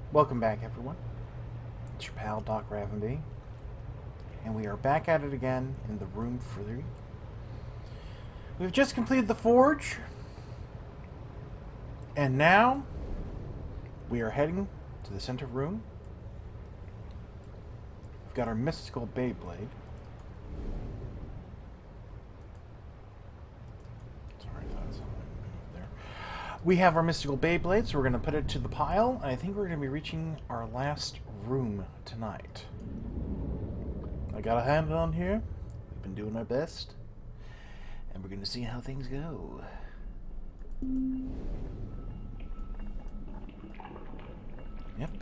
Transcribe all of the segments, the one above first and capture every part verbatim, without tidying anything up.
Welcome back, everyone. It's your pal, Doc Ravenby. And we are back at it again in the room three. We've just completed the forge. And now, we are heading to the center room. We've got our mystical Beyblade. We have our mystical Beyblade, so we're going to put it to the pile, and I think we're going to be reaching our last room tonight. I got a hand on here. We've been doing our best, and we're going to see how things go. Yep.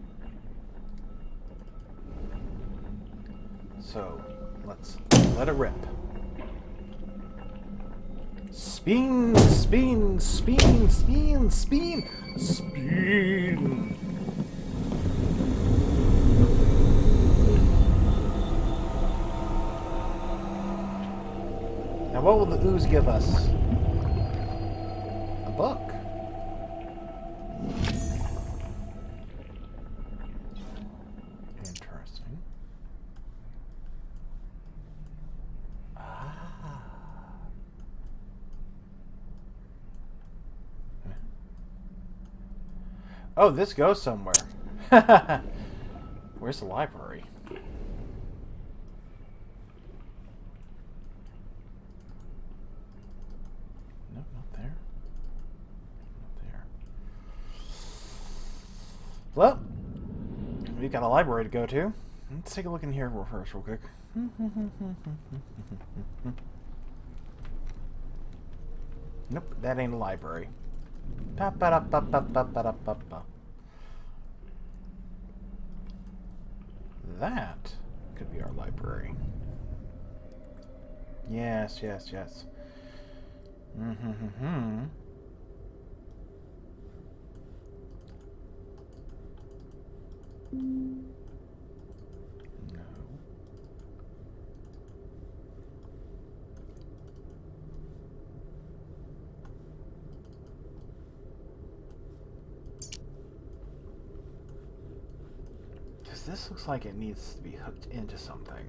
So, let's let it rip. Spin, spin, spin, spin, spin, spin. Now what will the ooze give us? A book. Interesting. Oh, this goes somewhere. Where's the library? No, not there. Not there. Well, we've got a library to go to. Let's take a look in here first real quick. Nope, that ain't a library. That could be our library. Yes, yes, yes. Mm-hmm-hmm-hmm. No. This looks like it needs to be hooked into something.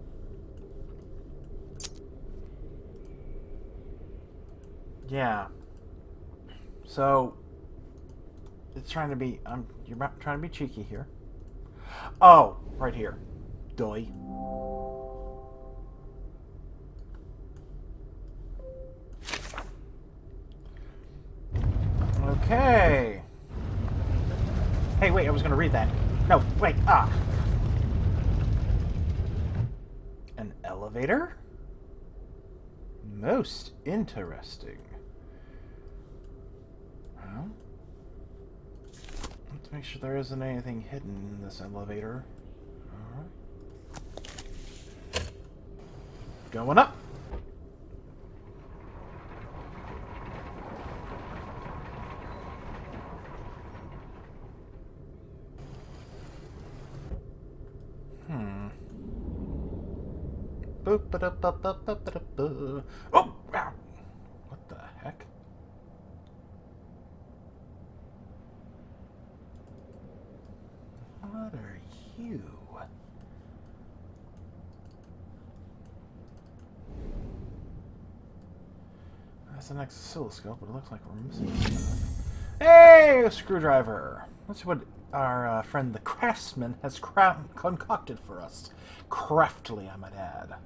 Yeah. So it's trying to be. Um, you're trying to be cheeky here. Oh, right here. Doy. Okay. Hey, wait! I was going to read that. No, wait, ah. An elevator? Most interesting. Well, let's make sure there isn't anything hidden in this elevator. Alright. Going up. Oh! What the heck? What are you? That's the next oscilloscope, but it looks like we're missing stuff. Hey! A screwdriver! Let's see what our uh, friend the craftsman has cra concocted for us. Craftily, I might add.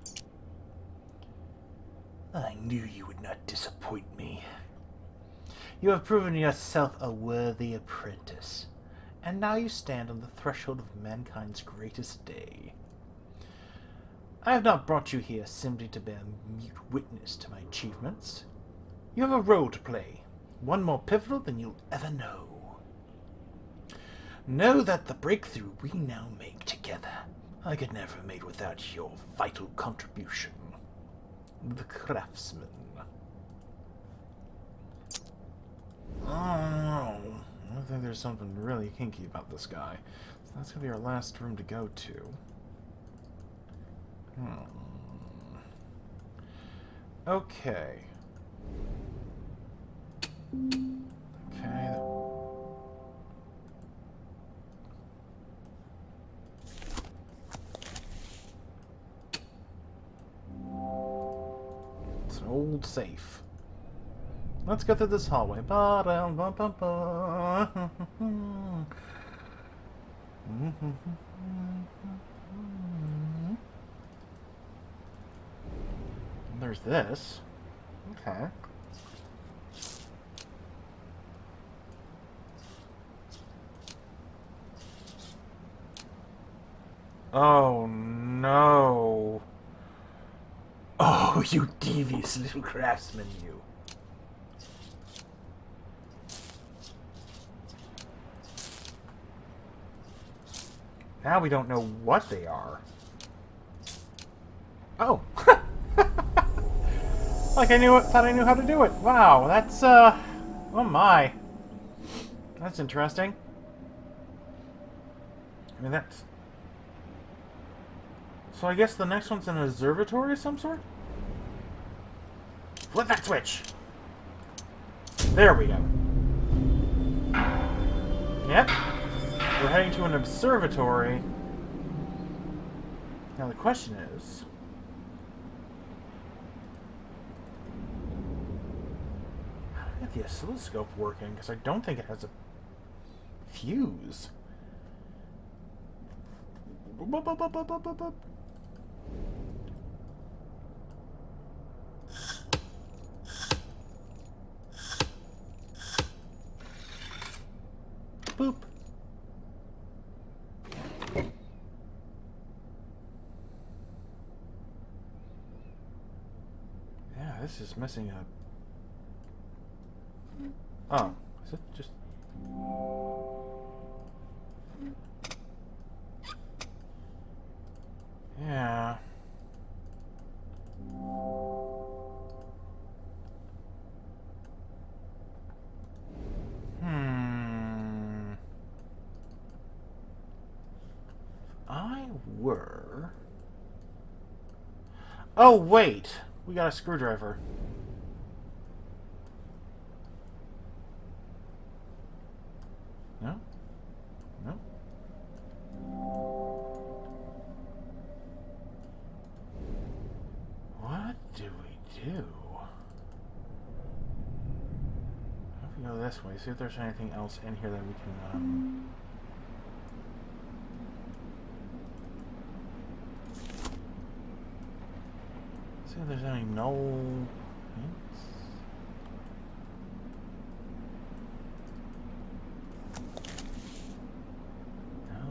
I knew you would not disappoint me. You have proven yourself a worthy apprentice, and now you stand on the threshold of mankind's greatest day. I have not brought you here simply to bear mute witness to my achievements. You have a role to play, one more pivotal than you'll ever know. Know that the breakthrough we now make together, I could never have made without your vital contribution. The craftsman. Oh, I think there's something really kinky about this guy. So that's gonna be our last room to go to. Hmm. Okay. Okay. old safe. Let's go through this hallway. Ba-dum-bum-bum-bum. There's this. Okay. Oh no. Oh, you devious little craftsman, you. Now we don't know what they are. Oh. Like I knew it, thought I knew how to do it. Wow, that's, uh... oh my. That's interesting. I mean, that's... So I guess the next one's an observatory of some sort? Flip that switch! There we go. Yep. We're heading to an observatory. Now the question is... how do I get the oscilloscope working? Because I don't think it has a fuse. Boop, boop, boop, boop, boop, boop, boop. Boop. Yeah, this is missing a... oh, is it just... yeah. Hmm. If I were... oh, wait. We got a screwdriver. No? No? What do we do? If we go this way, see if there's anything else in here that we can, um... see if there's any null hints. No.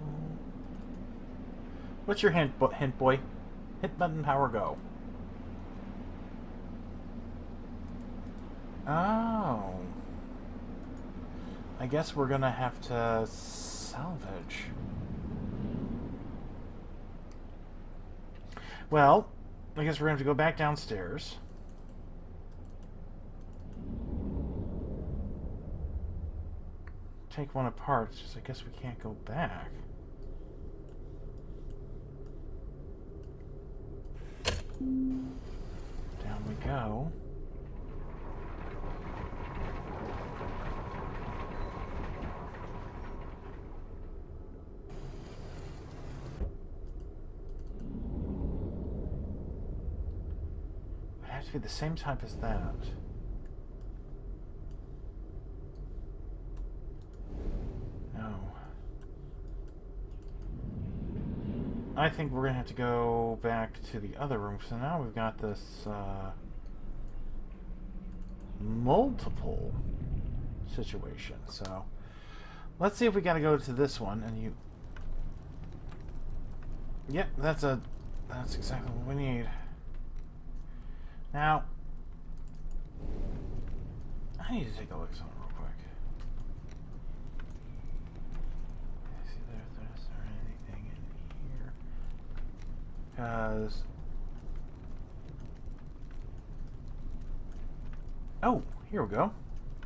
What's your hint, bo hint boy? Hit button, power, go. Oh. I guess we're gonna have to salvage. Well, I guess we're gonna have to go back downstairs. Take one apart. It's just I guess we can't go back. Down we go. It has to be the same type as that. No. I think we're gonna have to go back to the other room. So now we've got this uh, multiple situation. So let's see if we gotta go to this one. And you, yep, that's a that's exactly what we need. Now, I need to take a look at something real quick. See if there's anything in here. Because... oh, here we go.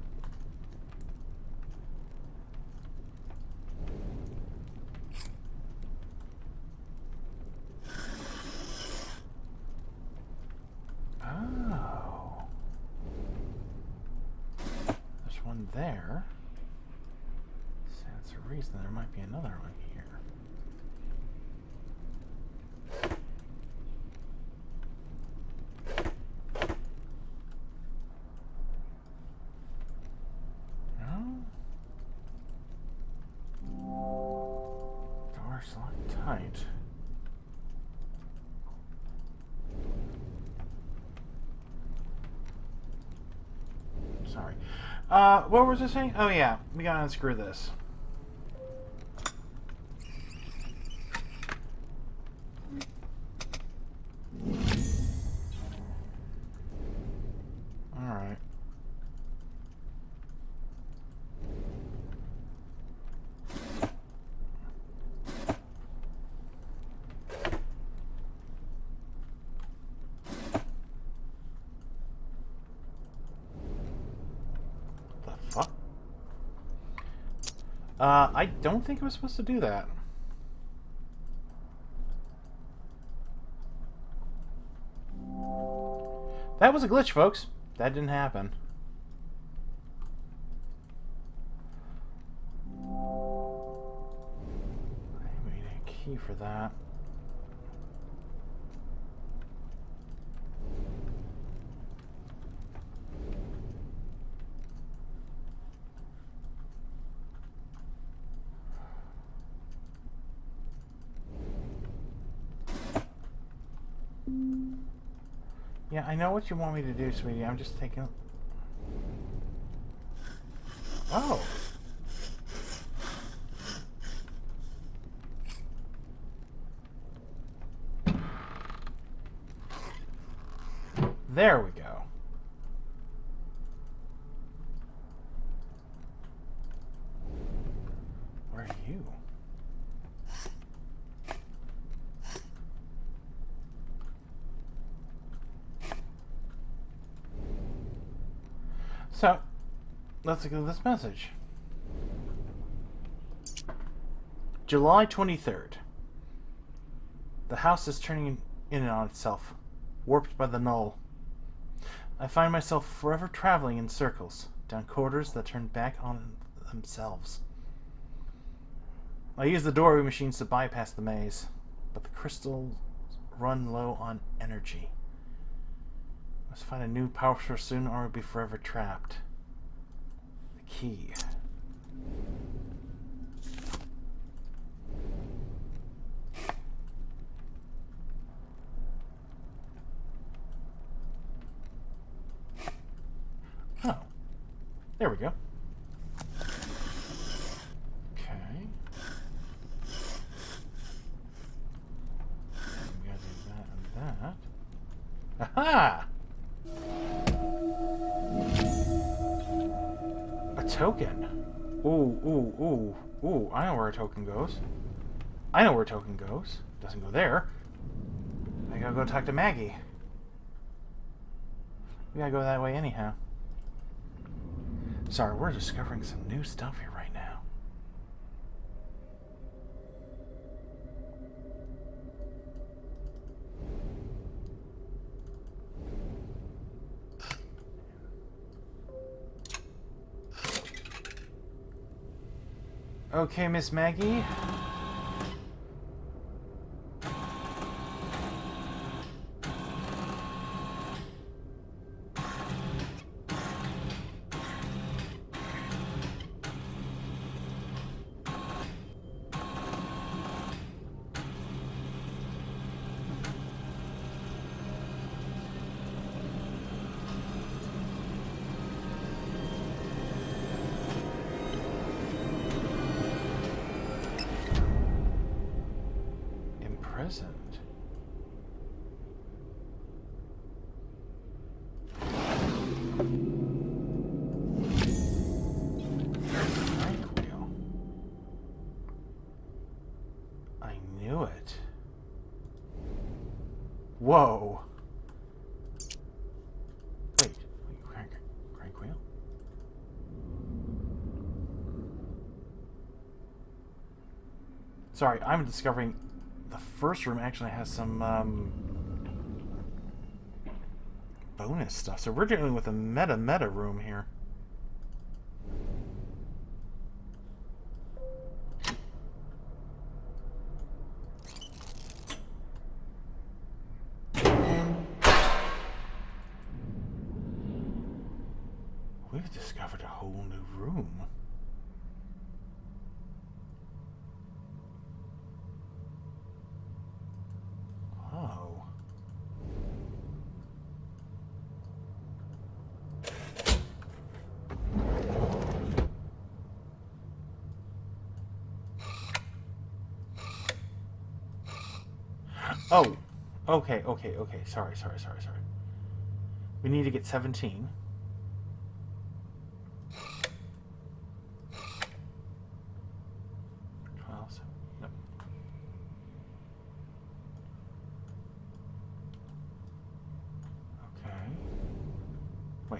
There stands to reason there might be another one here. door's locked tight. Sorry. Uh, what was I saying? Oh yeah, we gotta unscrew this. Alright. Uh, I don't think I was supposed to do that. That was a glitch, folks. That didn't happen. I need a key for that. Yeah, I know what you want me to do, sweetie. I'm just taking... Oh! There we go. Where are you? So, let's look at this message. July twenty-third. The house is turning in on itself, warped by the null. I find myself forever traveling in circles, down corridors that turn back on themselves. I use the doorway machines to bypass the maze, but the crystals run low on energy. Must find a new power source soon or I'll be forever trapped. The key. Oh. There we go. Okay. We gotta do that and that. Aha! A token. Ooh, ooh, ooh, ooh. I know where a token goes. I know where a token goes. Doesn't go there. I gotta go talk to Maggie. We gotta go that way anyhow. Sorry, we're discovering some new stuff here right now. Okay, Miss Maggie. Imprisoned. Tranquil. I knew it. Whoa. Wait, wait, crank, crank wheel? Sorry, I'm discovering the first room actually has some um, bonus stuff. So we're dealing with a meta meta room here. We've discovered a whole new room. Oh, okay, okay, okay. Sorry, sorry, sorry, sorry. We need to get seventeen. twelve. Nope. Okay. Wait.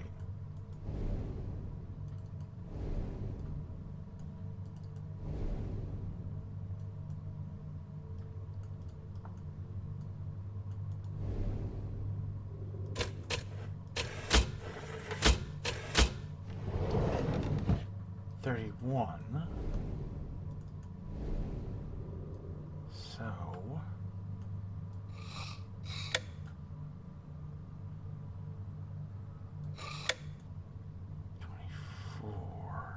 thirty-one. So... twenty-four.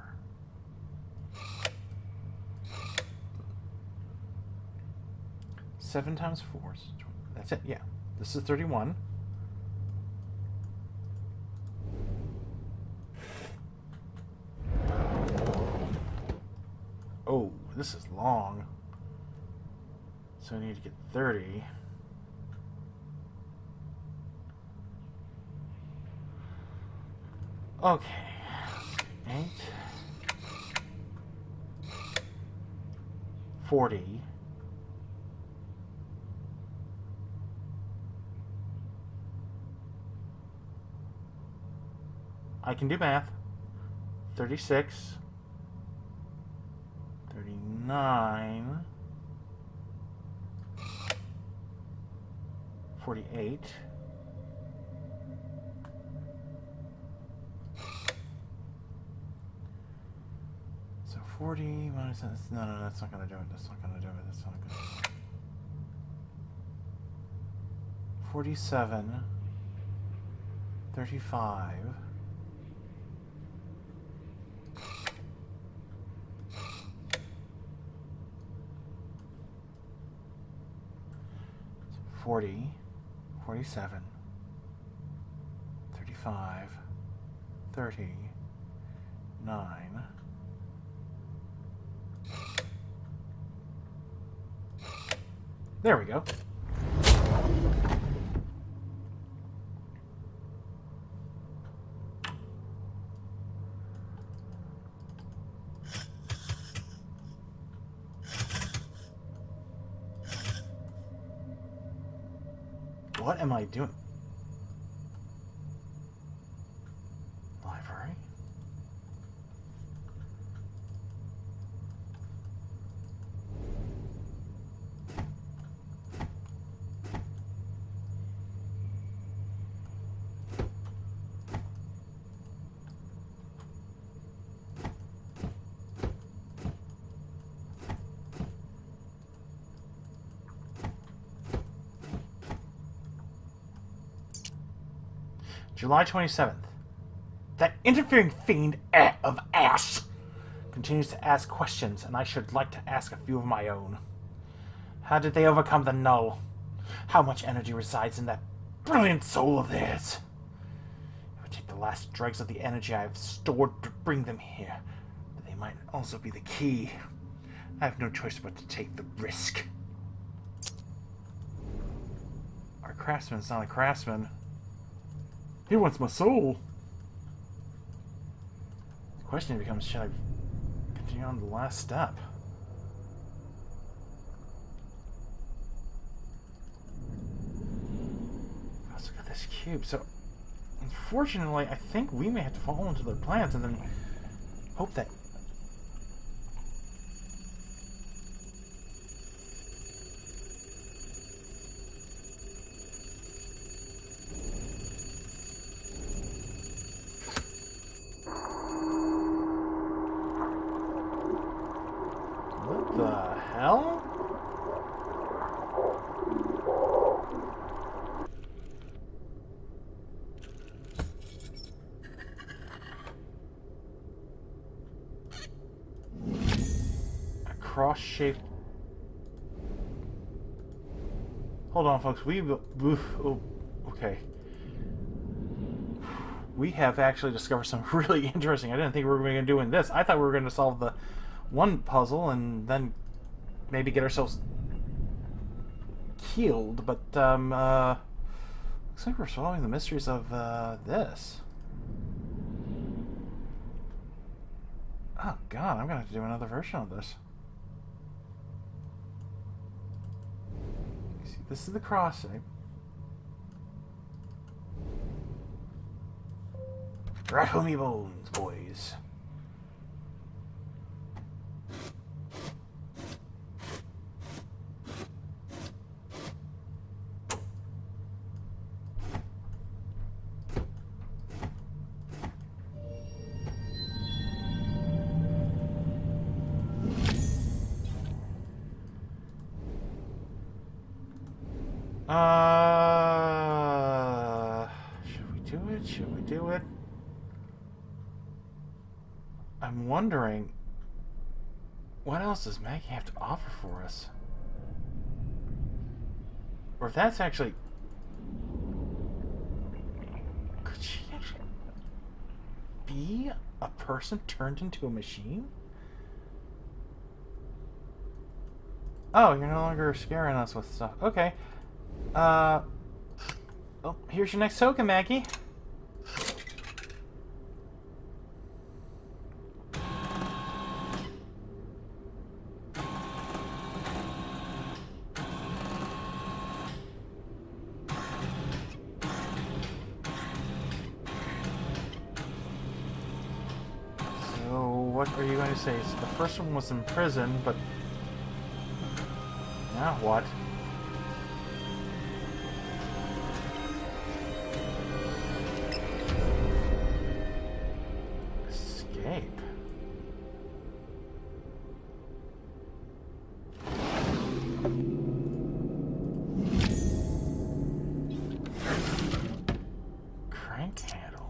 seven times four. That's it, yeah. This is thirty-one. Oh, this is long. So I need to get thirty. Okay. eight. forty. I can do math. thirty-six. thirty-nine. forty-eight. So forty minus that. No, no, that's not going to do it. That's not going to do it. That's not going to do it. forty-seven. thirty-five. forty, forty-seven, thirty-five, thirty, nine, there we go. What am I doing? Library? July twenty-seventh. That interfering fiend of ass continues to ask questions, and I should like to ask a few of my own. How did they overcome the null? How much energy resides in that brilliant soul of theirs? It would take the last dregs of the energy I have stored to bring them here, but they might also be the key. I have no choice but to take the risk. Our craftsman's not a craftsman. He wants my soul. The question becomes, should I continue on to the last step? Let's look at this cube. So, unfortunately, I think we may have to fall into their plans and then hope that... What the hell? A cross-shaped... Hold on, folks. We... Oh, okay. We have actually discovered something really interesting. I didn't think we were going to do in this. I thought we were going to solve the one puzzle and then maybe get ourselves keeled, but um, uh, looks like we're solving the mysteries of uh, this. Oh god, I'm gonna have to do another version of this. See, this is the crossing. Rattle me bones, boys. Uh, should we do it? Should we do it? I'm wondering, what else does Maggie have to offer for us? Or if that's actually... Could she actually be a person turned into a machine? Oh, you're no longer scaring us with stuff. Okay. Uh, oh, here's your next token, Maggie. So, what are you going to say? So the first one was in prison, but now what? Escape. Crank handle.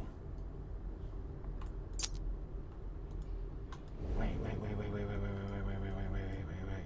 Wait, wait, wait, wait, wait, wait, wait, wait, wait, wait, wait, wait, wait, wait, wait.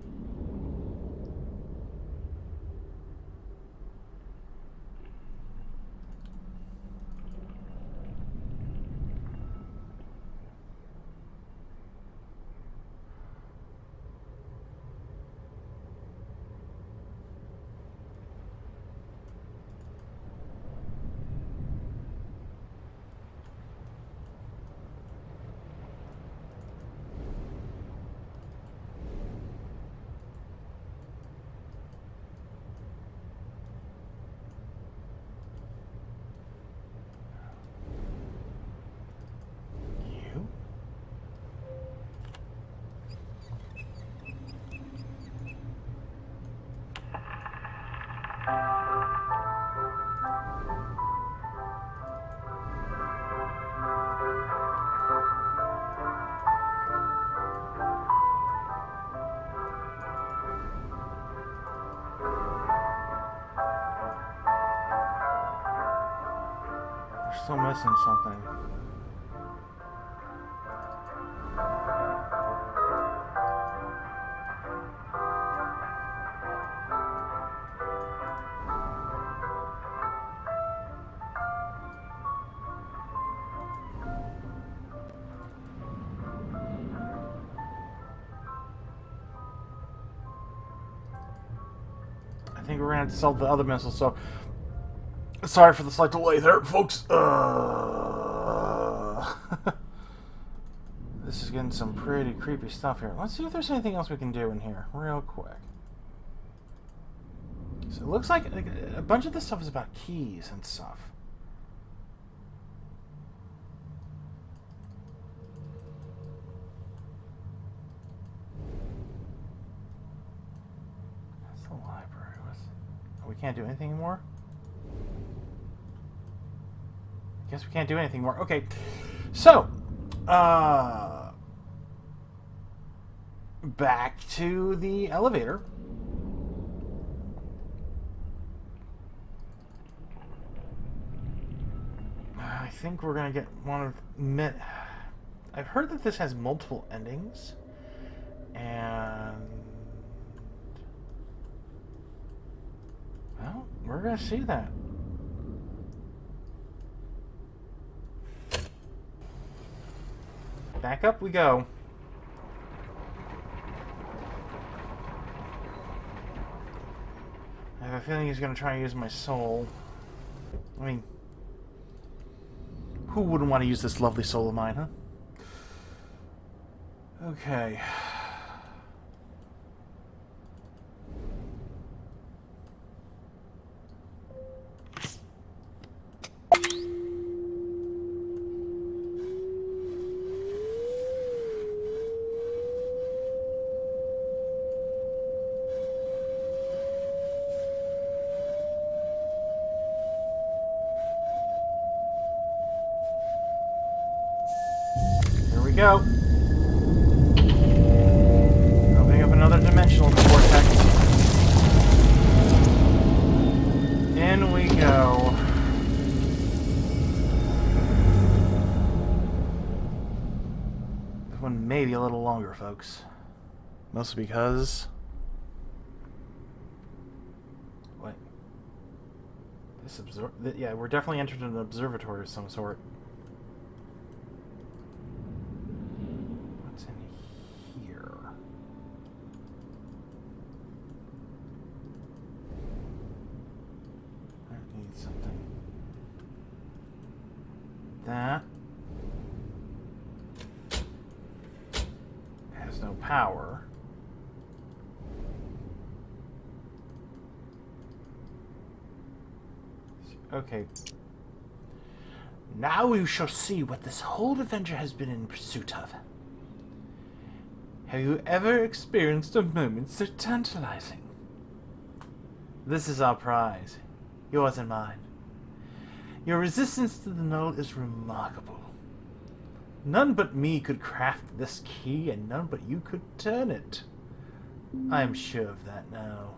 We're still missing something. I think we're gonna have to solve the other missile, so sorry for the slight delay there, folks. Uh... This is getting some pretty creepy stuff here. Let's see if there's anything else we can do in here, real quick. So it looks like a bunch of this stuff is about keys and stuff. That's the library. What's... Oh, we can't do anything anymore? Guess we can't do anything more. Okay, so uh, back to the elevator. I think we're gonna get one of. I've heard that this has multiple endings, and well, we're gonna see that. Back up we go. a feeling he's going to try and use my soul. I mean, who wouldn't want to use this lovely soul of mine, huh? Okay. Go. Opening up another dimensional vortex. In we go. This one may be a little longer, folks. Mostly because... What? This observ... Yeah, we're definitely entered an observatory of some sort. That has no power. Okay. Now we shall see what this whole adventure has been in pursuit of. Have you ever experienced a moment so tantalizing? This is our prize, yours and mine. Your resistance to the null is remarkable. None but me could craft this key, and none but you could turn it. I am sure of that now.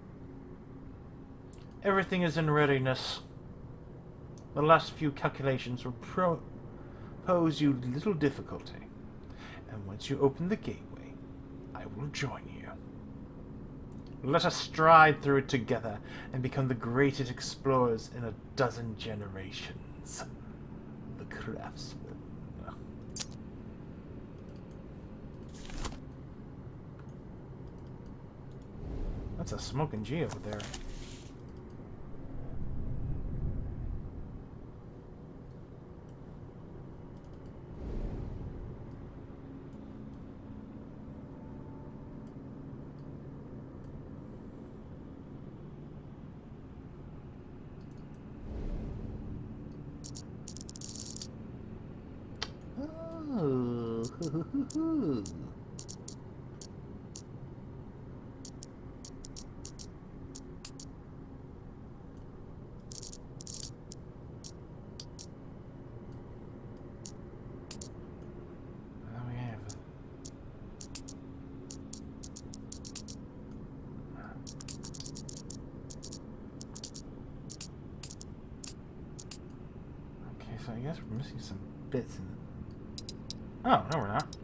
Everything is in readiness. The last few calculations will pro pose you little difficulty, and once you open the gateway, I will join you. Let us stride through it together and become the greatest explorers in a dozen generations. The craftsman. That's a smoking G over there. Ooh. we have Okay, so I guess we're missing some bits in it. Oh, no we're not.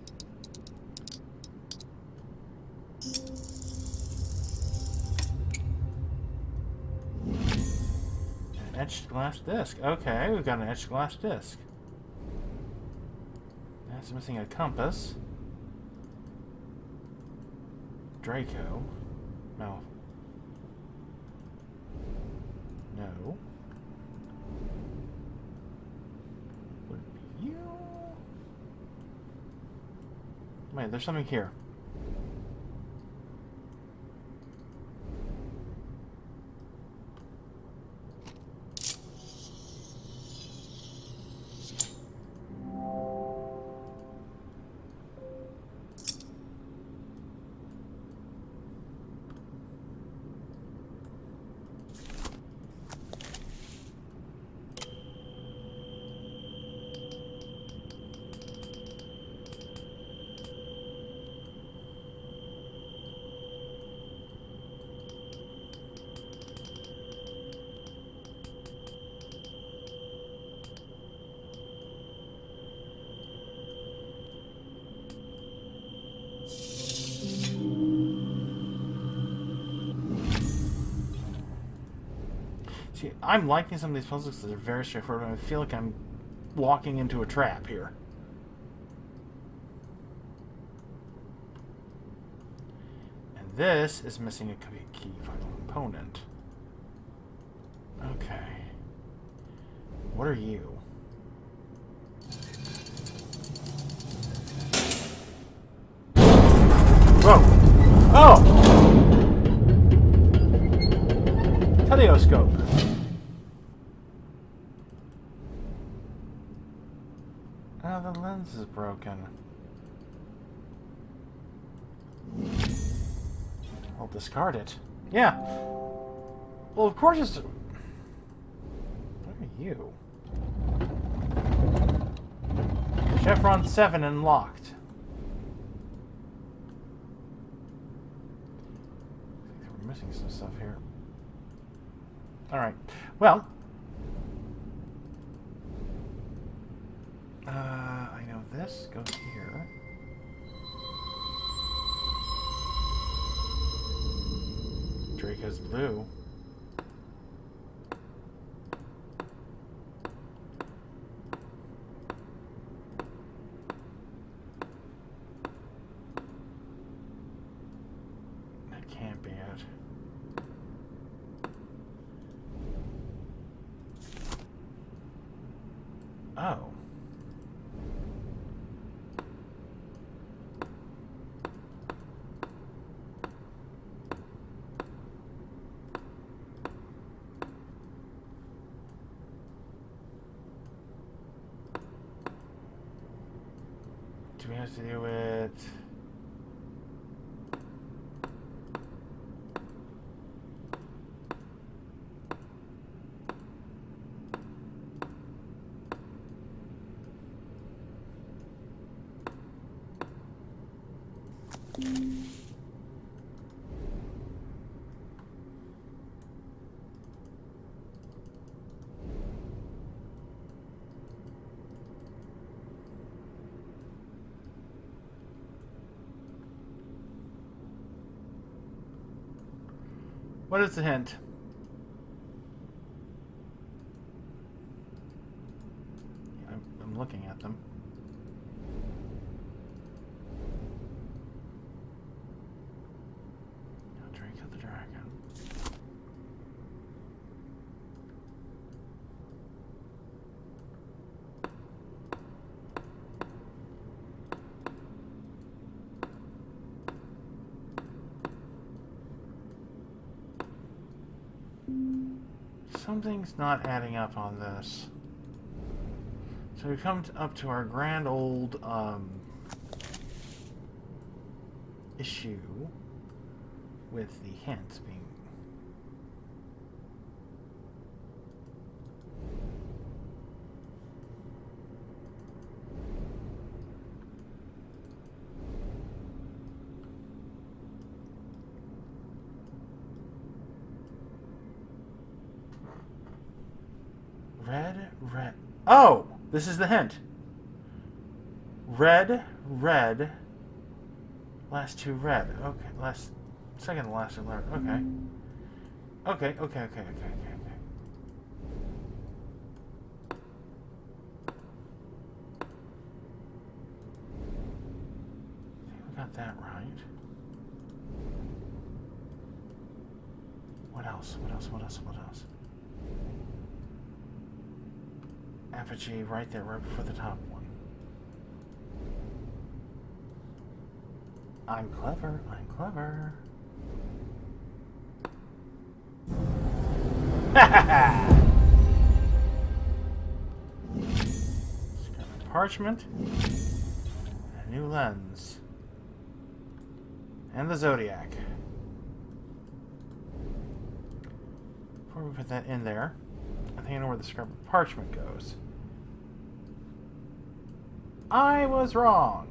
An etched glass disc. Okay, we've got an etched glass disc. That's missing a compass. Draco. No. No. Would it be you? Wait, there's something here. See, I'm liking some of these puzzles because they're very straightforward, and I feel like I'm walking into a trap here. And this is missing a key final component. Okay. What are you? Whoa! Oh! Telescope. Oh, the lens is broken. I'll discard it. Yeah. Well, of course it's... What are you? Chevron seven unlocked. We're missing some stuff here. Alright. Well. Uh, I know this goes here. Draco's blue. That can't be it. Oh. Do we have to do it? What is the hint? I'm, I'm looking at them. Drake of the Dragon. Something's not adding up on this. So we come to, up to our grand old um, issue with the hints being... Red, red. Oh! This is the hint. Red, red. Last two red. Okay, last... Second to last alert. Okay. Okay, okay, okay, okay, okay, okay. I think we got that right. What else? What else? What else? What else? Apogee right there, right before the top one. I'm clever, I'm clever. Ha ha ha! Parchment. A new lens. And the Zodiac. Before we put that in there, I think I know where the scrap of parchment goes. I was wrong.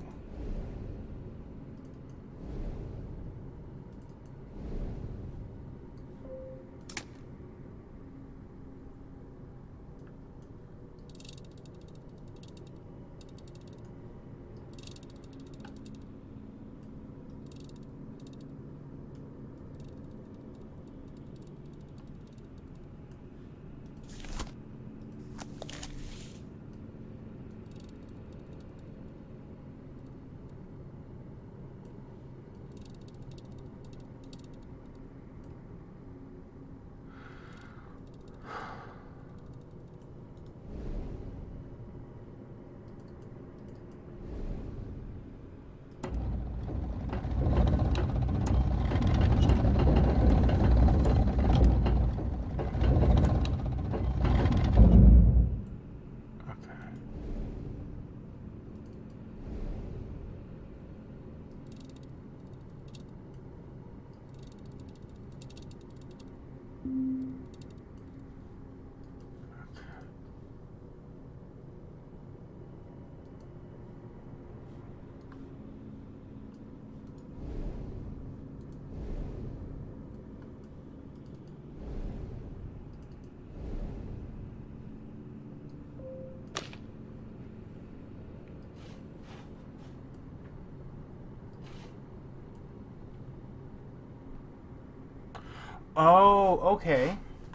Oh, okay.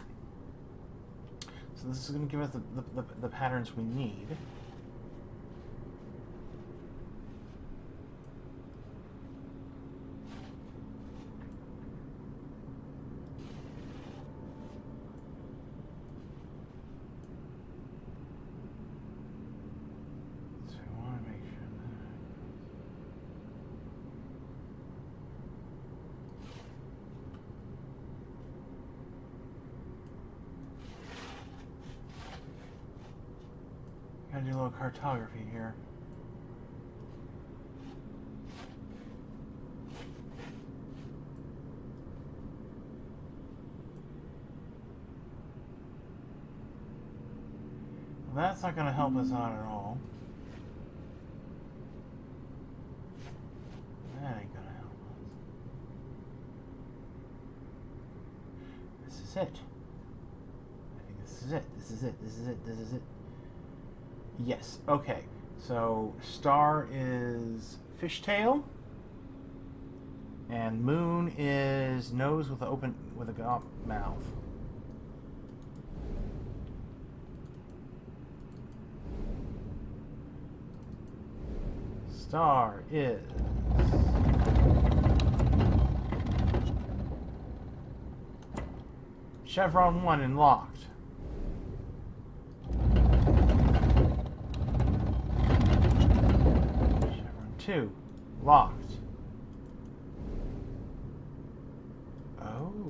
So this is going to give us the, the, the, the patterns we need. So we want to make sure that... Gotta do a little cartography here. Well, that's not gonna help us out at all. That ain't gonna help us. This is it. I think this is it. This is it. This is it. This is it. Yes. Okay. So star is fishtail, and moon is nose with an open with a gaunt mouth. Star is chevron one and locked. Two, locked. Oh.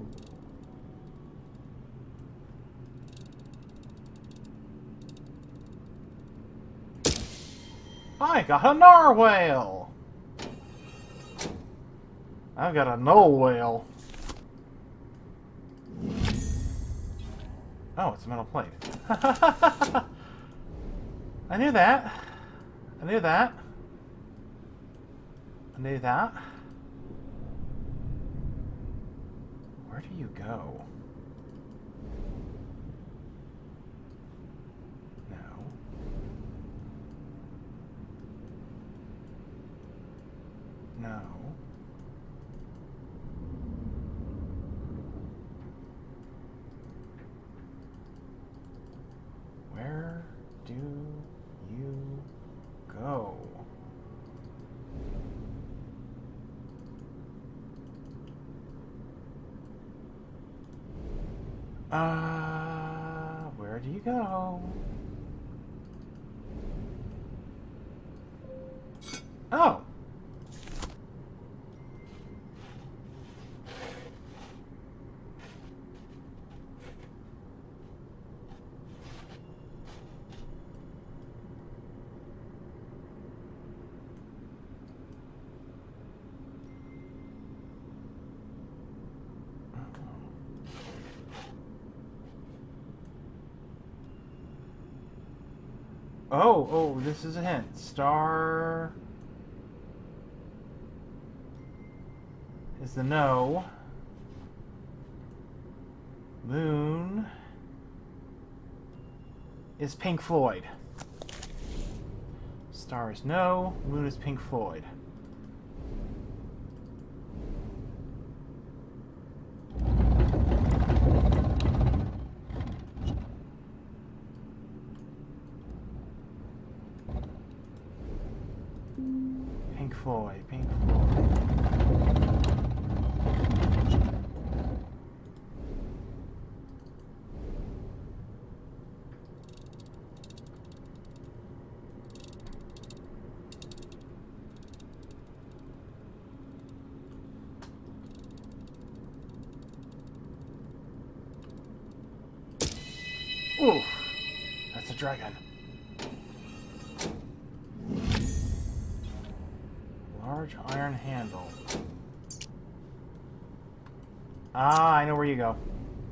I got a narwhale. I've got a null whale. Oh, it's a metal plate. I knew that. I knew that. I knew that. Where do you go? No. No. Where do you go? Uh, where do you go? Oh. Oh, oh, this is a hint. Star is the no. Moon is Pink Floyd. Star is no. Moon is Pink Floyd. Pink Floyd, Pink Floyd. Ooh, that's a dragon. Large iron handle. Ah, I know where you go.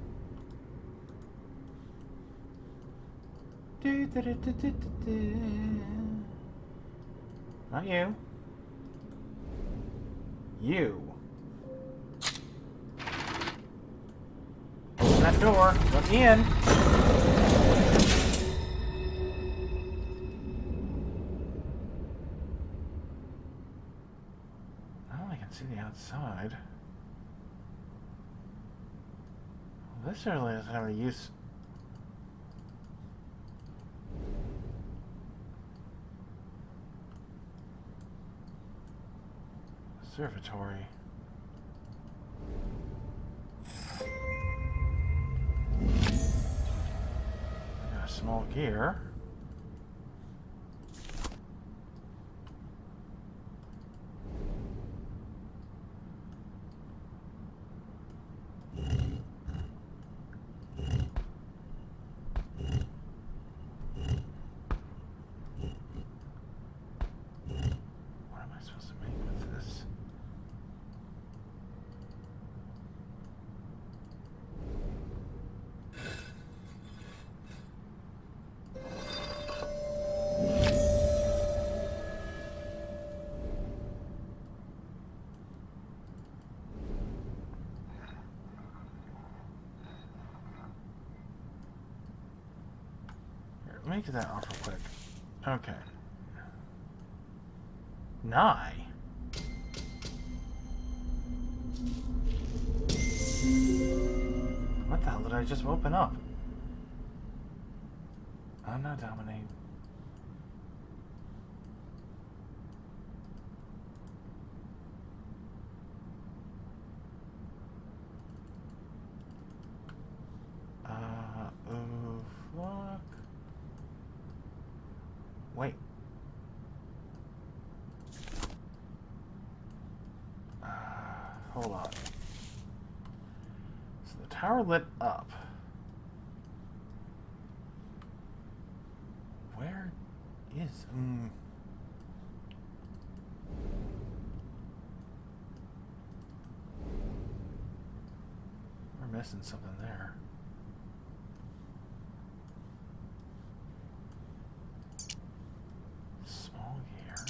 Do, do, do, do, do, do. Not you. You. Open that door. Let me in. See the outside. This really doesn't have any use. Observatory. Got a small gear. Let me get that off real quick. Okay. Nye. What the hell did I just open up? I'm not dominating. Uh, oh, fuck. Wait. Uh, hold on. So the tower lit up. Where is... Mm, we're missing something there. Small gear.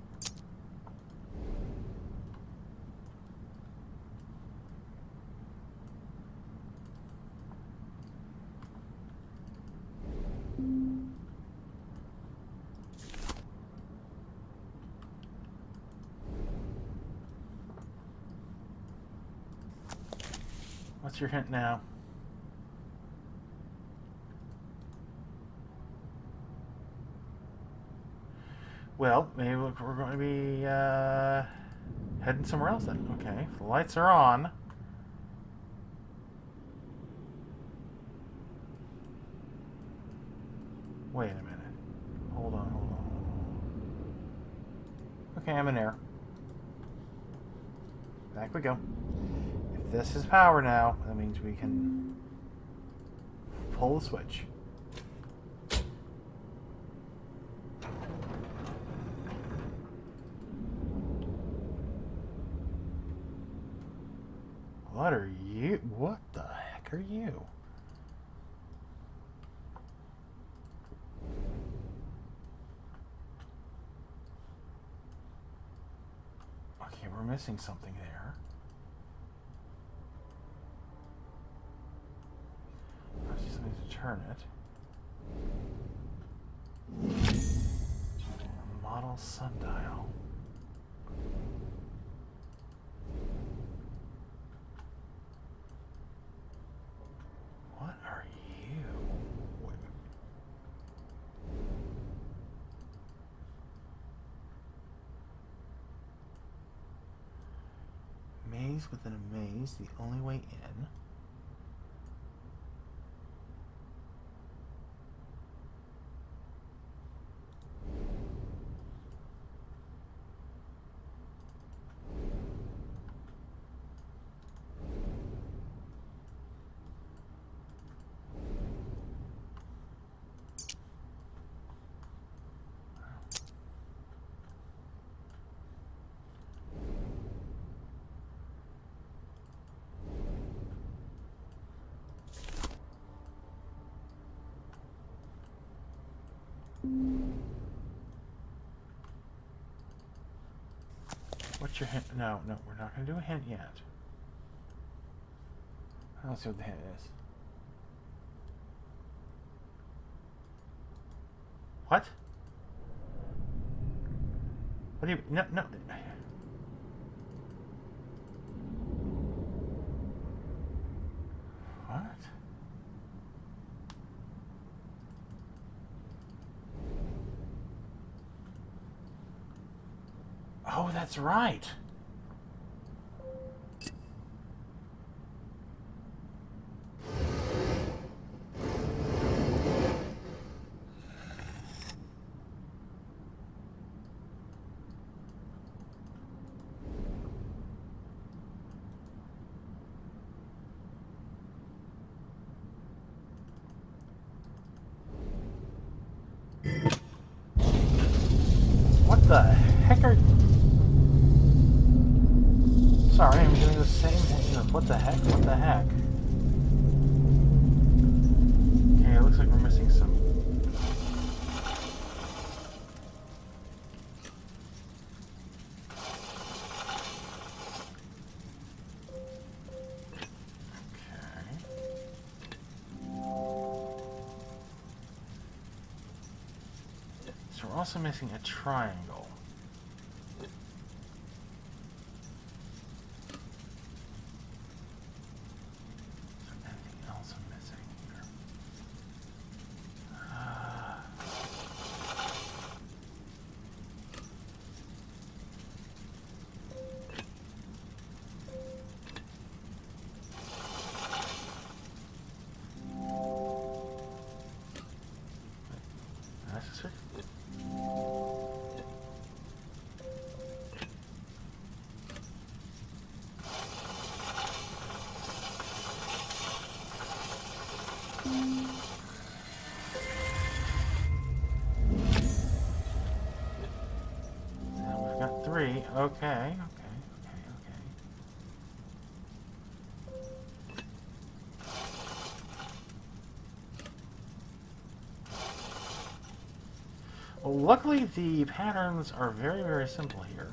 What's your hint now? Well, maybe we're going to be uh, heading somewhere else then. Okay, the lights are on. Wait a minute. Hold on, hold on, hold on. Okay, I'm in air. Back we go. If this is power now, that means we can pull the switch. What are you? What the heck are you? Okay, we're missing something there. I just need to turn it. Model sundial. What are you? Wait. Maze within a maze, the only way in. What's your hint? No, no, we're not going to do a hint yet. Let's see what the hint is. What? What do you... No, no. What? Oh, that's right. What the heck are... Sorry, I'm doing the same thing. What the heck? What the heck? Okay, it looks like we're missing some... So we're also missing a triangle. Is there anything else I'm missing here? Uh, that's a circle. Now we've got three. Okay, okay, okay, okay. Well, luckily the patterns are very, very simple here.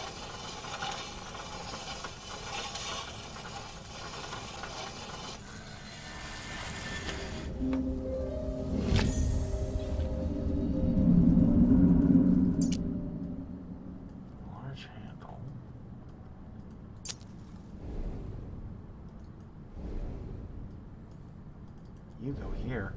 Large handle. You go here.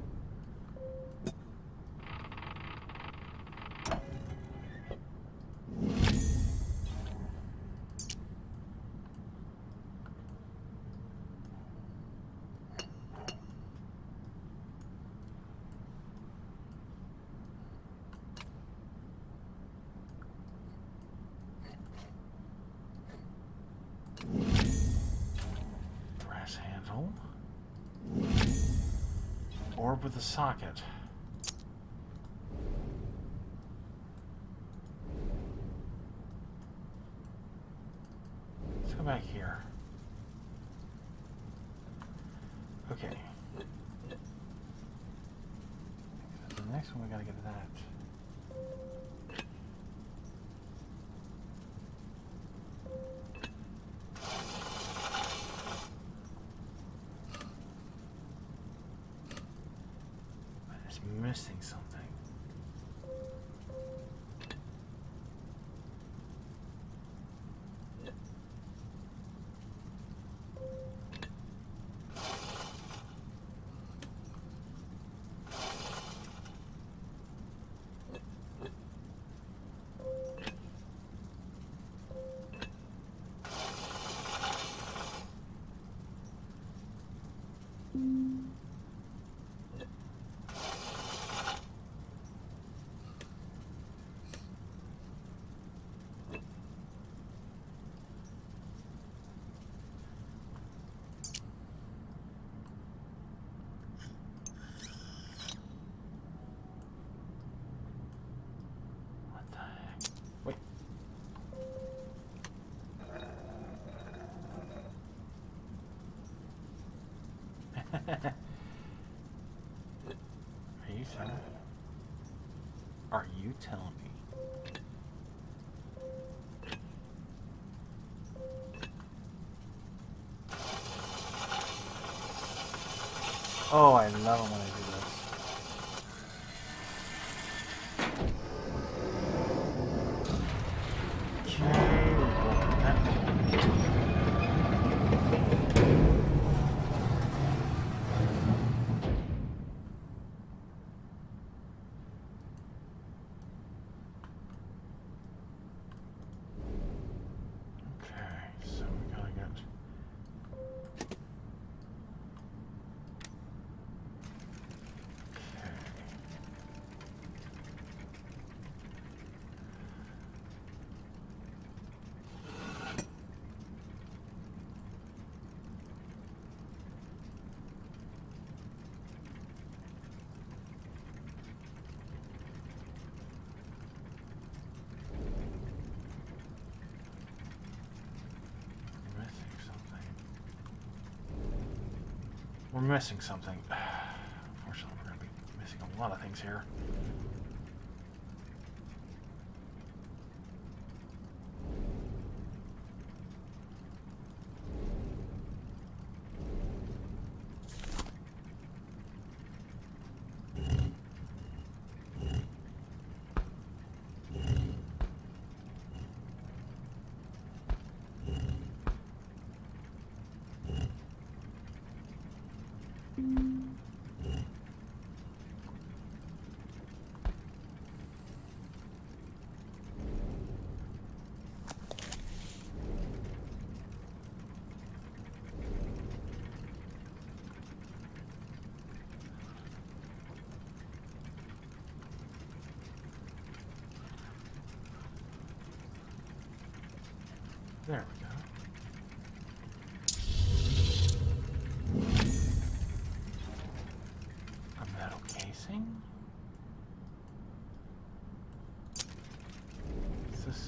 Brass handle. Orb with a socket. Let's go back here. Okay. The next one we gotta get to that. It's missing something. Are you telling me? Are you telling me? Oh, I love it when I do this. we're missing something. Unfortunately, we're going to be missing a lot of things here. There we go. A metal casing. Is this?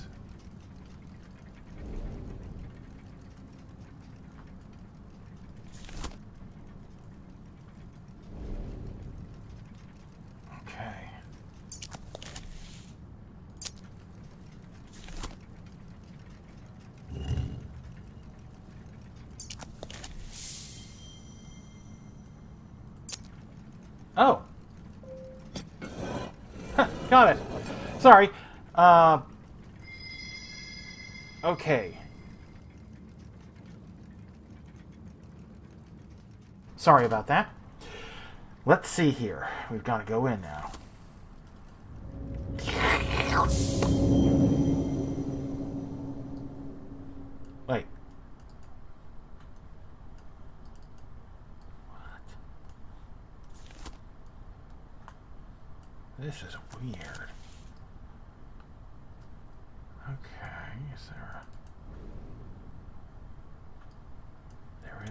Okay. Oh. Huh, got it. Sorry. Uh, okay. Sorry about that. Let's see here. We've got to go in now. Wait. This is weird. Okay, is there a... There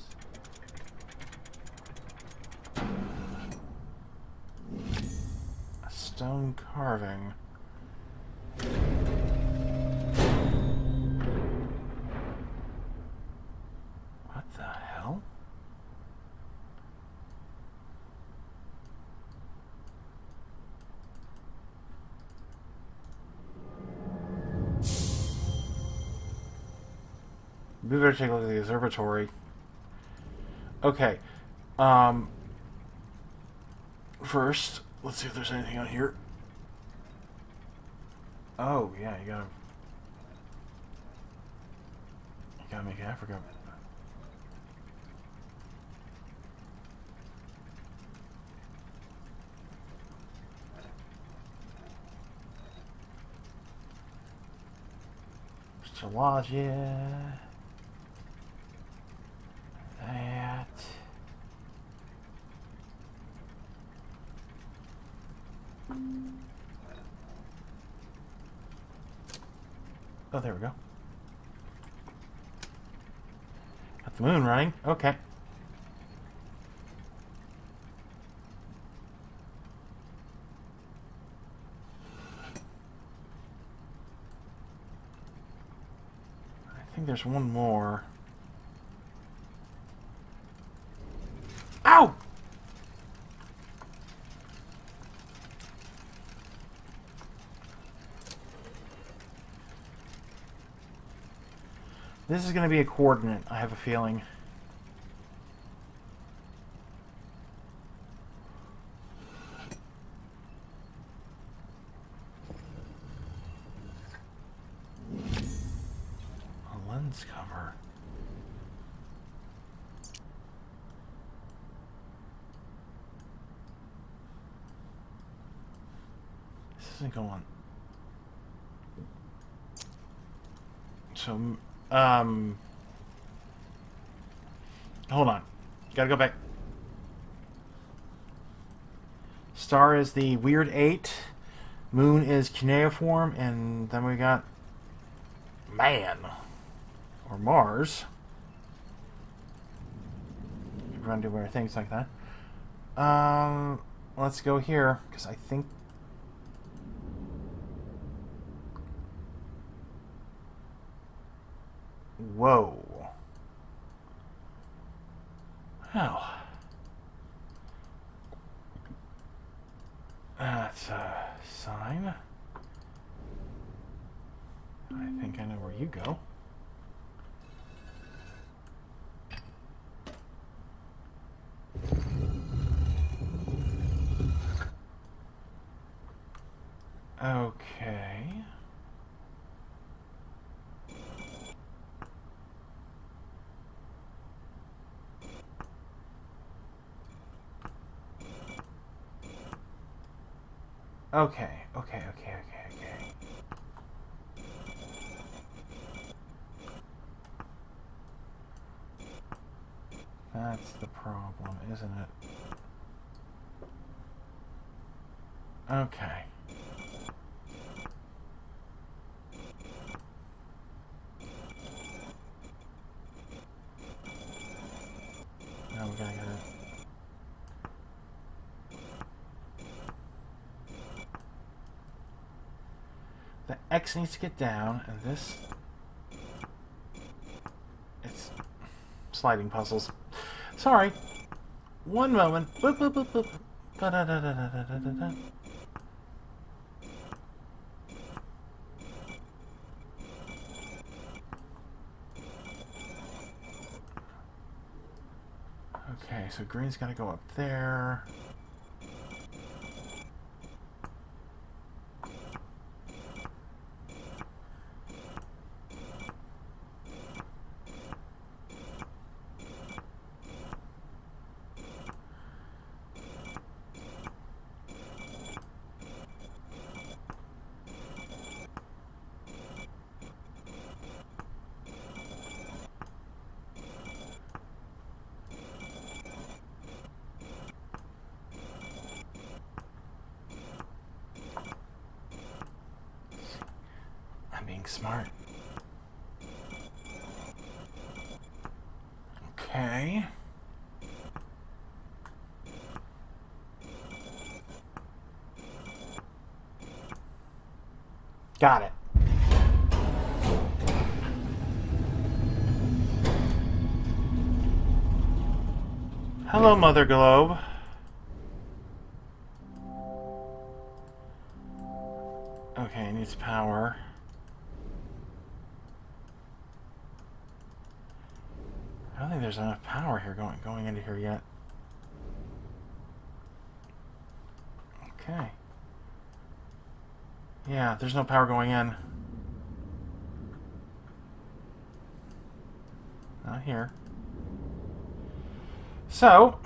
is. A stone carving. What the hell? We better take a look at the observatory. Okay. Um, first, let's see if there's anything on here. Oh, yeah, you gotta... You gotta make Africa... Geologia... That... Oh, there we go. Got the moon running. Okay. I think there's one more. Ow! This is going to be a coordinate, I have a feeling. A lens cover. This isn't going. So, um, hold on. Gotta go back. Star is the weird eight. Moon is cuneiform, and then we got man or Mars. Run to where things like that. Um, let's go here because I think. Whoa. Well, That's a sign. I think I know where you go. Okay. Okay, okay, okay, okay, okay. That's the problem, isn't it? Okay. Now we gotta get it. The X needs to get down, and this... It's sliding puzzles. Sorry. One moment. Boop, boop, boop, boop. Da da da da da da da da. Okay, so green's got to go up there. Being smart. Okay. Got it. Hello, Mother Globe. Okay, it needs power. I don't think there's enough power here going going into here yet. Okay. Yeah, there's no power going in. Not here. So...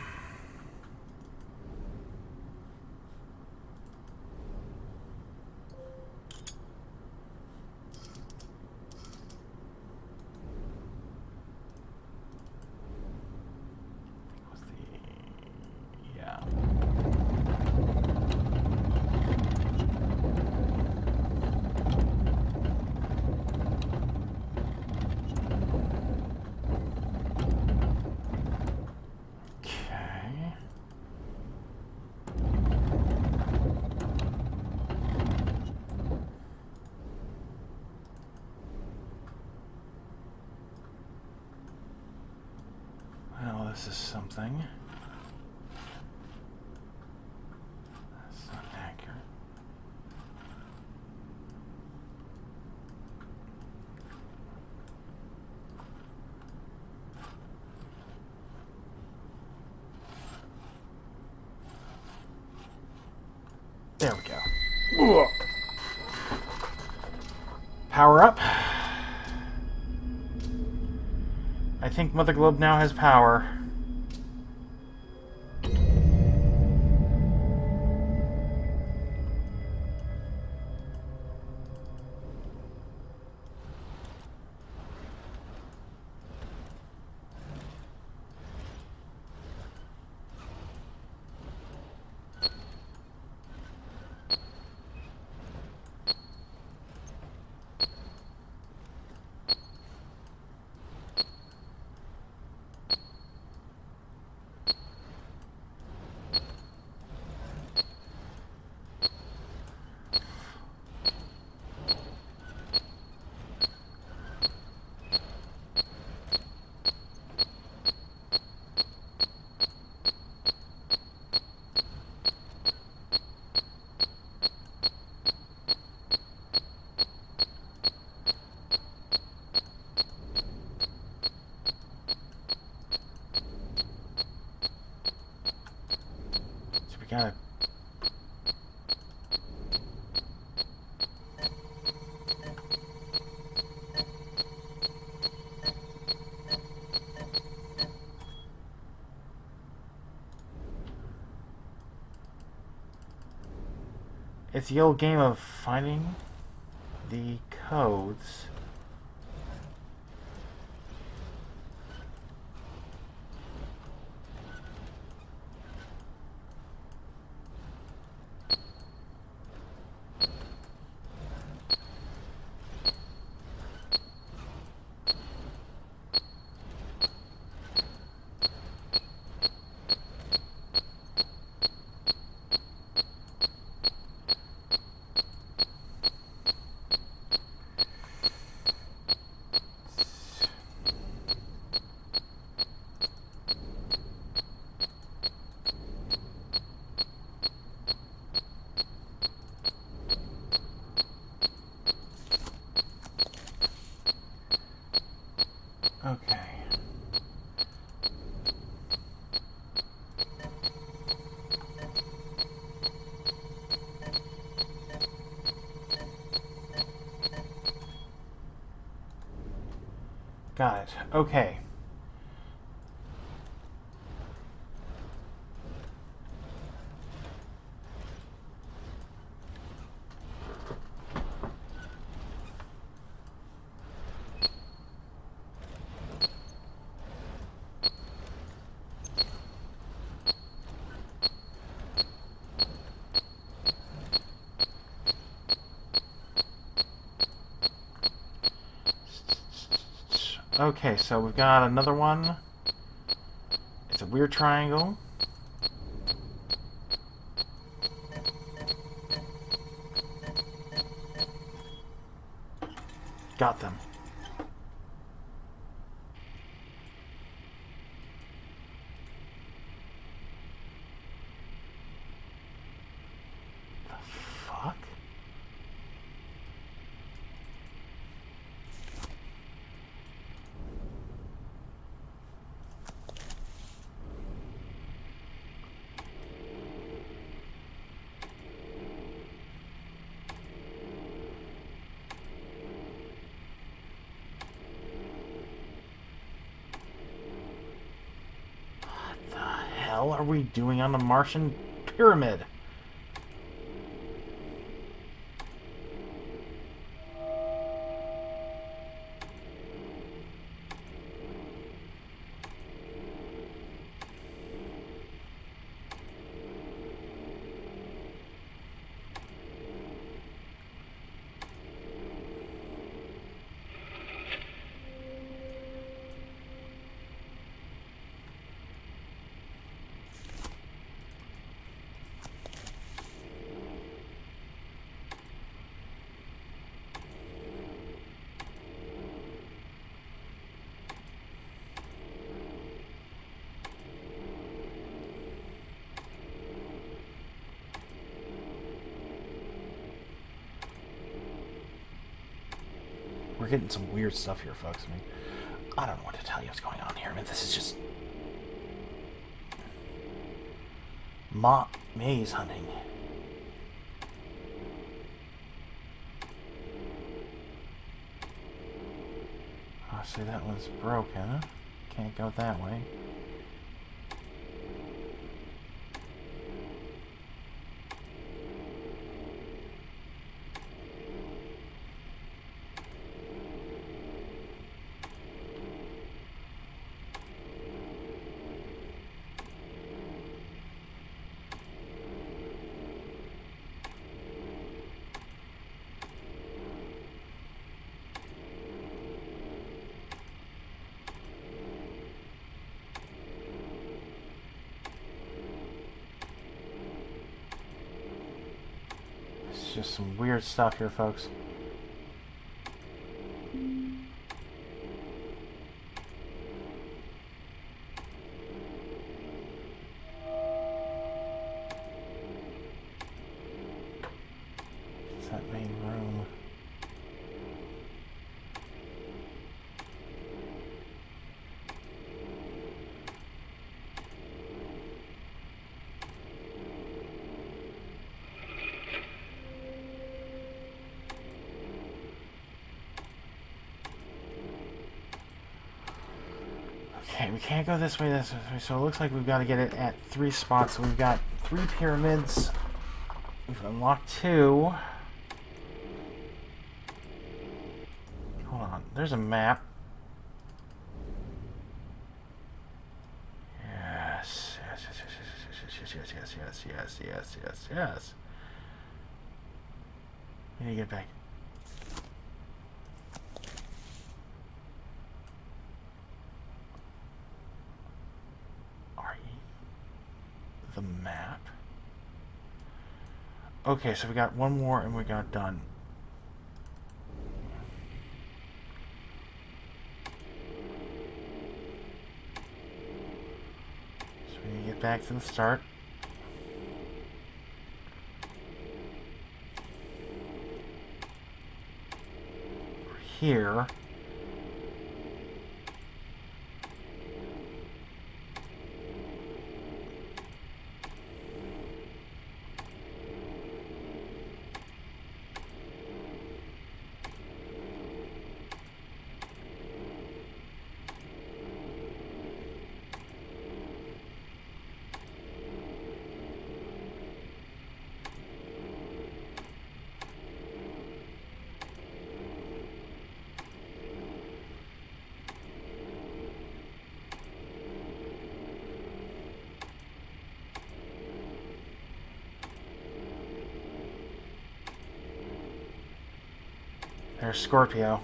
This is something. That's not accurate. There we go. Power up. I think Mother Globe now has power. gotta... It's the old game of finding the codes. Okay. Got it. Okay. Okay, so we've got another one. It's a weird triangle. Got them. The fuck? What are we doing on the Martian pyramid? We're getting some weird stuff here, folks. I mean, I don't know what to tell you what's going on here. I mean, this is just... Ma maze hunting. Oh, see, that one's broken. Can't go that way. Just some weird stuff here, folks. It's that main room. Okay, we can't go this way, this way, so it looks like we've got to get it at three spots. So we've got three pyramids. We've unlocked two. Hold on, there's a map. Yes, yes, yes, yes, yes, yes, yes, yes, yes, yes, yes, yes. We need to get back. The map. Okay, so we got one more and we got done. So we need to get back to the start. We're here. There's Scorpio.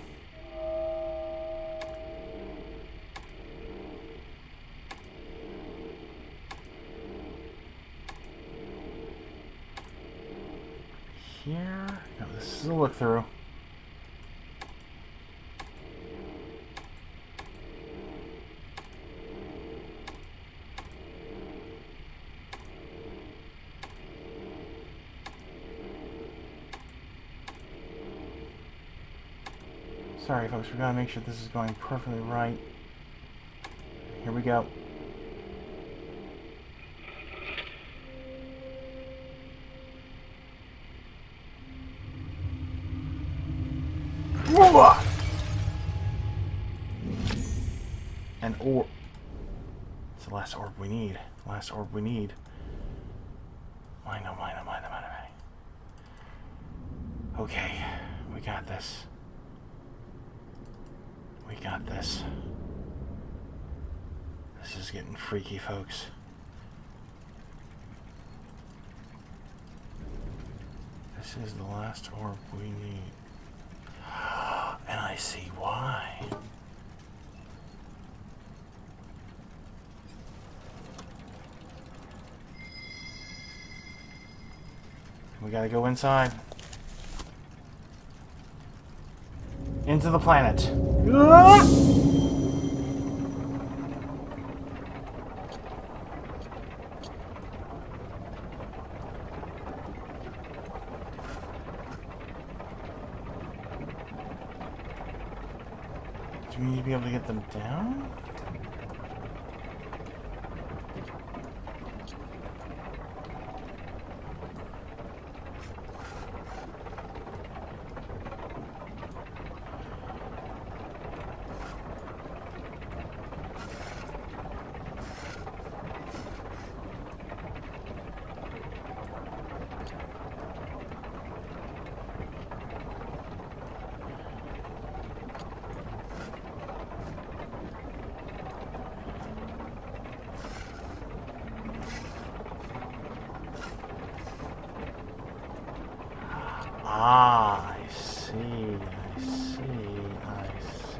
Here. No, this is a look through. Sorry folks, we gotta make sure this is going perfectly right. Here we go. An orb. It's the last orb we need. The last orb we need. Mine, oh mine, oh mine, oh mine, oh mine. Okay, we got this. We got this. This is getting freaky, folks. This is the last orb we need. And I see why. We gotta go inside. Into the planet. Ah! Do we need to be able to get them down? Ah, I see, I see, I see.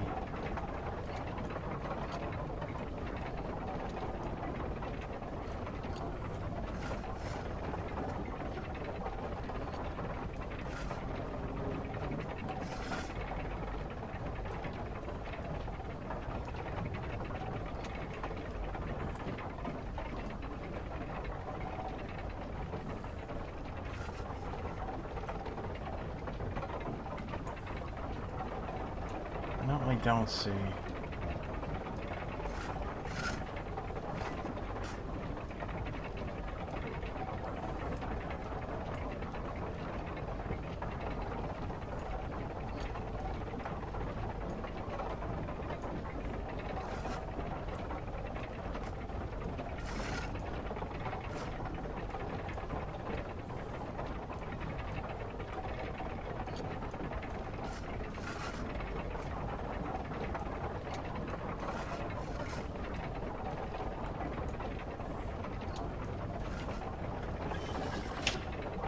No, I don't see.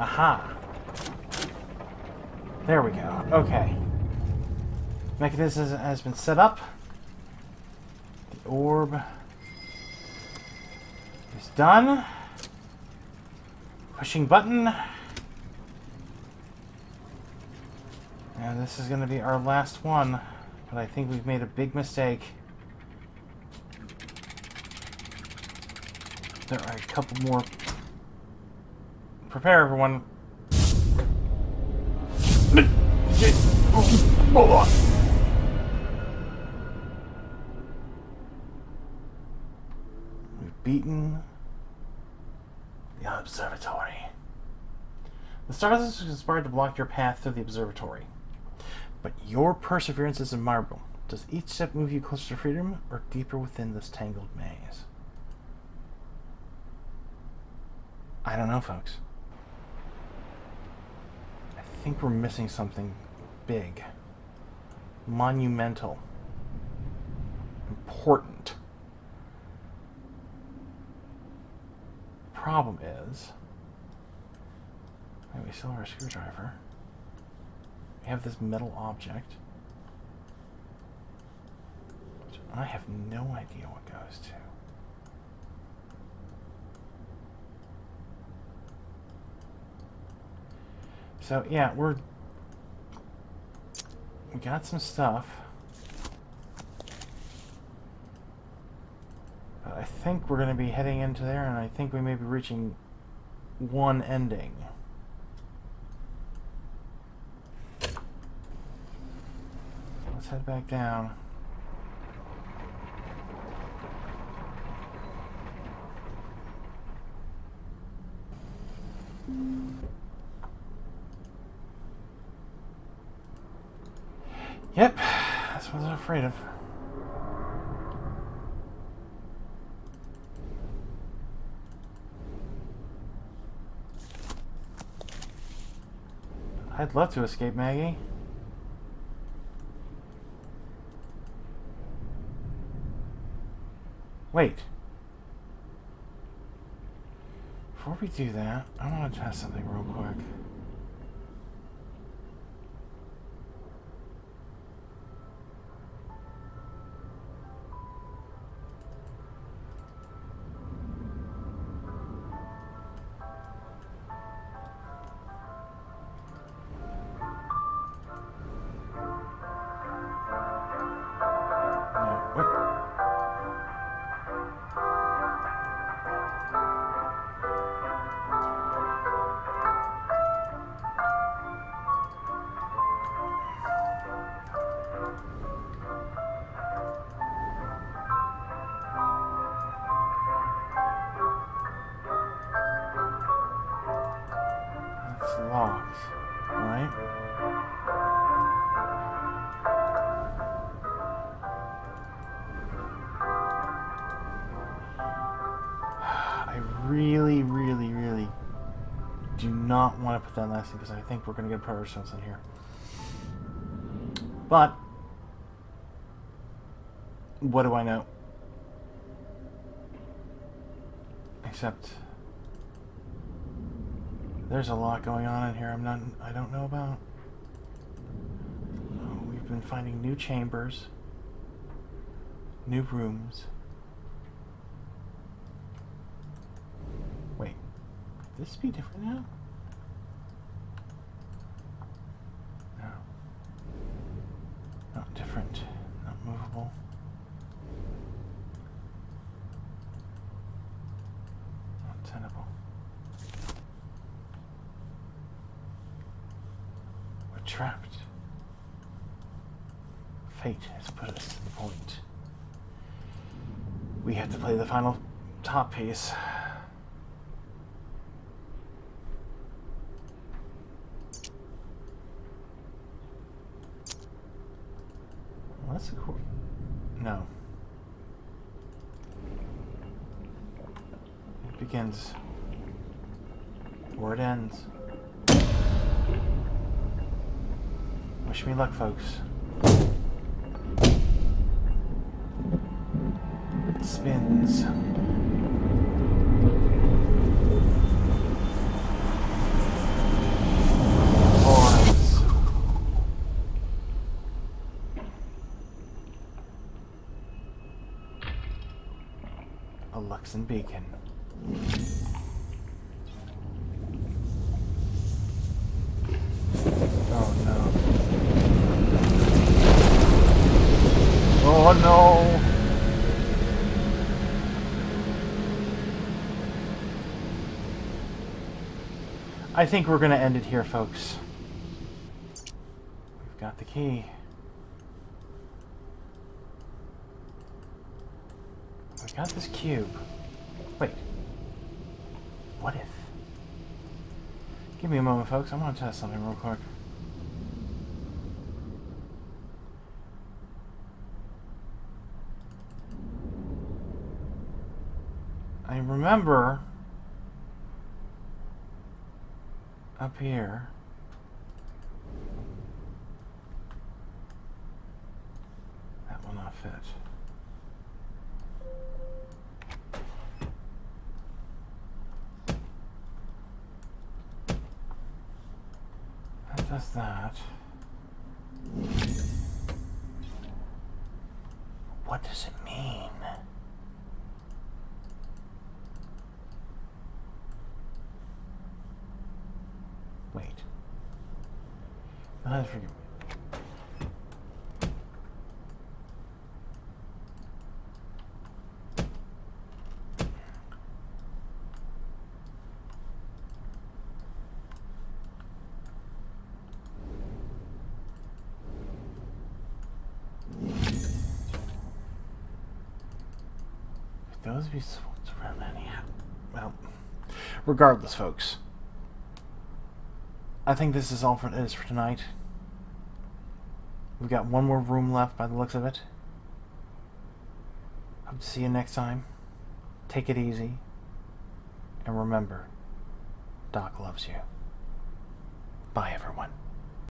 Aha. There we go. Okay. Mechanism has been set up. The orb is done. Pushing button. And this is going to be our last one. But I think we've made a big mistake. There are a couple more. Prepare, everyone. Hold on. We've beaten the Observatory. The stars is conspired to block your path to the Observatory. But your perseverance is admirable. Does each step move you closer to freedom or deeper within this tangled maze? I don't know, folks. I think we're missing something big, monumental, important. Problem is, we still have our screwdriver. We have this metal object, which I have no idea what goes to. So yeah, we're we got some stuff, but I think we're going to be heading into there, and I think we may be reaching one ending. Let's head back down. Yep, that's what I was afraid of. I'd love to escape, Maggie. Wait. Before we do that, I want to test something real quick. Locked, right? I really, really, really do not want to put that last thing because I think we're going to get put ourselves in here. But what do I know? Except there's a lot going on in here I'm not I don't know about. Oh, we've been finding new chambers, new rooms. Wait, could this be different now? No. Not different, not movable. Not tenable. Trapped. Fate has put us to the point. We have to play the final top piece. Well, that's a cool. No. It begins or it ends. Wish me luck, folks. It spins. A Luxon beacon. Oh no. Oh no! I think we're gonna end it here, folks. We've got the key. We got this cube. Wait. What if? Give me a moment, folks. I want to test something real quick. I remember up here that will not fit. That does that. What does it mean? Wait. I forget. Those be swapped around anyhow. Well, regardless, folks. I think this is all for it is for tonight. We've got one more room left by the looks of it. Hope to see you next time. Take it easy. And remember, Doc loves you. Bye, everyone.